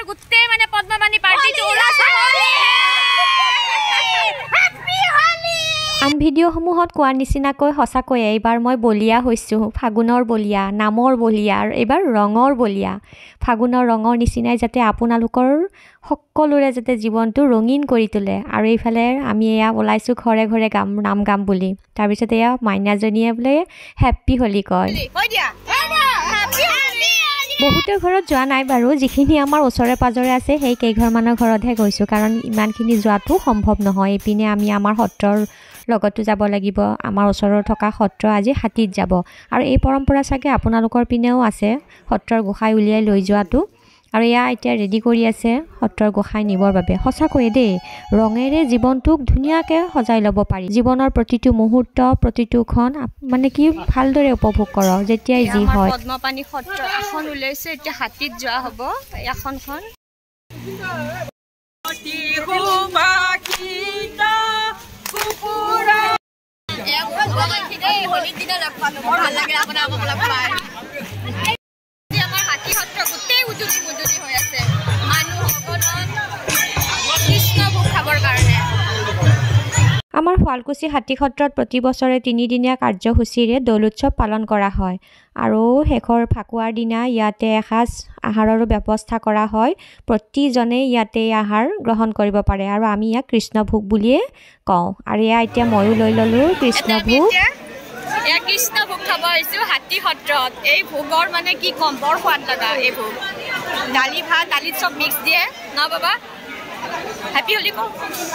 গুটে মানে পদ্মবাণী পাৰ্টিটো ওলাইছে আন ভিডিঅ'সমূহত কোৱাৰ নিচিনাকৈ সঁচাকৈ এইবাৰ মই বলিয়া হৈছোঁ ফাগুনৰ বলিয়া নামৰ বলিয়া আৰু এইবাৰ ৰঙৰ বলিয়া ফাগুনৰ ৰঙৰ নিচিনাই যাতে আপোনালোকৰ সকলোৰে যাতে জীৱনটো ৰঙীন কৰি তোলে আৰু এইফালে আমি এয়া ওলাইছোঁ ঘৰে ঘৰে নাম গাম বুলি তাৰপিছত এয়া মাইনাজনীয়ে বোলে হেপ্পী হোলী কয় বহুতৰ ঘৰত যোৱা নাই বাৰু যিখিনি আমাৰ ওচৰে পাজৰে আছে সেই কেইঘৰমানৰ ঘৰতহে গৈছোঁ কাৰণ ইমানখিনি যোৱাটো সম্ভৱ নহয় এইপিনে আমি আমাৰ সত্ৰৰ লগতো যাব লাগিব আমাৰ ওচৰত থকা সত্ৰ আজি হাতীত যাব আৰু এই পৰম্পৰা চাগে আপোনালোকৰ পিনেও আছে সত্ৰৰ গোসাই উলিয়াই লৈ যোৱাটো আৰু এয়া এতিয়া ৰেডি কৰি আছে সত্ৰৰ গোসাই নিবৰ বাবে সঁচাকৈ দেই ৰঙেৰে জীৱনটোক ধুনীয়াকৈ সজাই ল'ব পাৰি জীৱনৰ প্ৰতিটো মুহূৰ্ত প্ৰতিটো ক্ষণ মানে কি ভালদৰে উপভোগ কৰক যেতিয়াই যি হয় পদ্মপাণী সত্ৰ এখন উলাইছে এতিয়া হাতীত যোৱা হ'ব এখনখন আমাৰ শুৱালকুছি হাতী সত্ৰত প্ৰতি বছৰে 3 দিনীয়া কাৰ্যসূচীৰে দৌল উৎসৱ পালন কৰা হয় আৰু শেষৰ ফাকুৱাৰ দিনা ইয়াতে এসাঁজ আহাৰৰো ব্যৱস্থা কৰা হয় প্ৰতিজনে ইয়াতে আহাৰ গ্ৰহণ কৰিব পাৰে আৰু আমি ইয়াক কৃষ্ণভোগ বুলিয়ে কওঁ আৰু এয়া এতিয়া ময়ো লৈ ল'লোঁ কৃষ্ণভোগ এয়া কৃষ্ণভোগ খাব আহিছোঁ হাতী সত্ৰত এই ভোগৰ মানে কি কম বৰ সোৱাদ লগা এই ভোগ দালি ভাত দালিত চব মিক্স দিয়ে ন বাবা হেপী হোলী কওঁ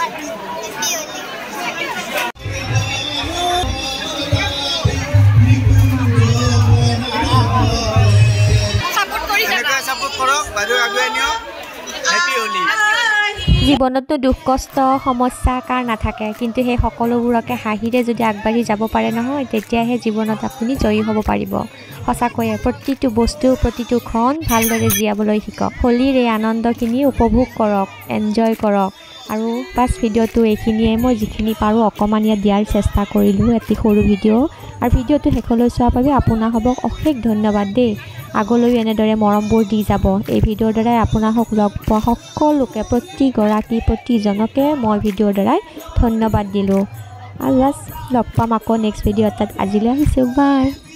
জীৱনততো দুখ কষ্ট সমস্যা কাৰ নাথাকে কিন্তু সেই সকলোবোৰকে হাঁহিৰে যদি আগবাঢ়ি যাব পাৰে নহয় তেতিয়াহে জীৱনত আপুনি জয়ী হ'ব পাৰিব সঁচাকৈয়ে প্ৰতিটো বস্তু প্ৰতিটো ক্ষণ ভালদৰে জীয়াবলৈ শিকক হোলীৰ এই আনন্দখিনি উপভোগ কৰক এনজয় কৰক আৰু বাছ ভিডিঅ'টো এইখিনিয়ে মই যিখিনি পাৰোঁ অকণমান ইয়াত দিয়াৰ চেষ্টা কৰিলোঁ এটি সৰু ভিডিঅ' আৰু ভিডিঅ'টো শেষলৈ চোৱাৰ বাবে আপোনালোকক অশেষ ধন্যবাদ দেই আগলৈও এনেদৰে মৰমবোৰ দি যাব এই ভিডিঅ'ৰ দ্বাৰাই আপোনালোকক লগ পোৱা সকলোকে প্ৰতিগৰাকী প্ৰতিজনকে মই ভিডিঅ'ৰ দ্বাৰাই ধন্যবাদ দিলোঁ আৰু জাষ্ট লগ পাম আকৌ নেক্সট ভিডিঅ' এটাত আজিলৈ আহিছোঁ বাই